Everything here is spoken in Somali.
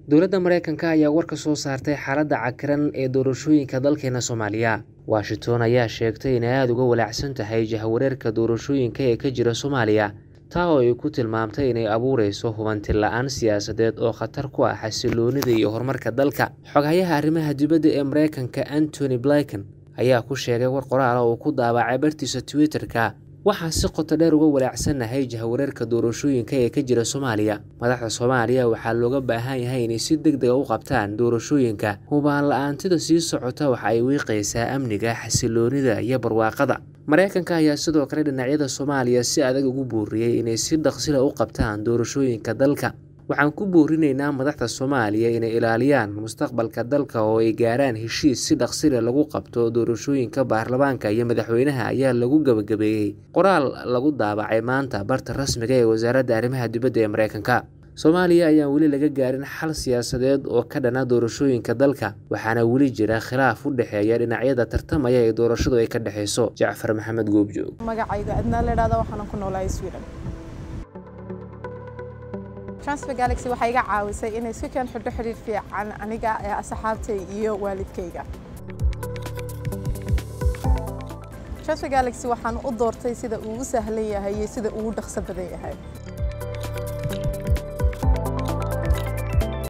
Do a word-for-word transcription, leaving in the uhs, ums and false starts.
dowladda Mareykanka ayaa war ka soo saartay xaaladda cakiran ee doorashooyinka dalkeena Soomaaliya. Washington ayaa sheegtay inay aad uga walaacsan tahay jahawareerka doorashooyinka ee ka jira Soomaaliya, taa oo ay ku tilmaamtay inay abuureyso hubanti la'aan siyaasadeed oo khatar ku ah xasilloonida iyo horumarka dalka. Xoghayaha arrimaha dibadda ee Mareykanka Antony Blinken ayaa ku sheegay war qoraal oo ku daabacay bartiisa Twitter-ka, waxaan si qoto dheer uga walaacsanahay jahawareerka doorashooyinka ee ka jira Soomaaliya. Madaxda Soomaaliya waxaa looga baahan yahay inay si degdeg ah u qabtaan doorashooyinka. Hubaan la'aantida sii socota waxa ay wiiqaysaa amniga, xasilloonida iyo barwaaqada. Mareykanka ayaa sidoo kale dhinacyada Soomaaliya si adag ugu booriyay inay si dhaqso leh u qabtaan doorashooyinka dalka. Waxaan ku boorinaynaa madaxda Soomaaliya inay ilaaliyaan mustaqbalka dalka oo ay gaaraan heshiis si dhaqso leh lagu qabto doorashooyinka baarlamaanka iyo madaxweynaha ayaa lagu gabagabeeyay qoraal lagu daabacay maanta barta rasmiga ee wasaaradda arrimaha dibadda ee Mareykanka. Soomaaliya ayaan weli laga gaarin xal siyaasadeed oo ka dhana doorashooyinka dalka, waxaana weli jira khilaaf u dhexeeya dhinacyada tartamaya ee doorashadu ay ka dhaxayso. Jacfar Maxamed Goobjoog. Magacayga adna la yiraahdo waxaan ku noolahay Sweden. Transfer Galaxy waxay iga caawisay inay si kan xidho xiriir fiican aniga ee asxaabtay iyo waalidkayga. Transfer Galaxy waxaan u doortay sida uu u sahlan yahay iyo sida uu u dhaqso badan yahay.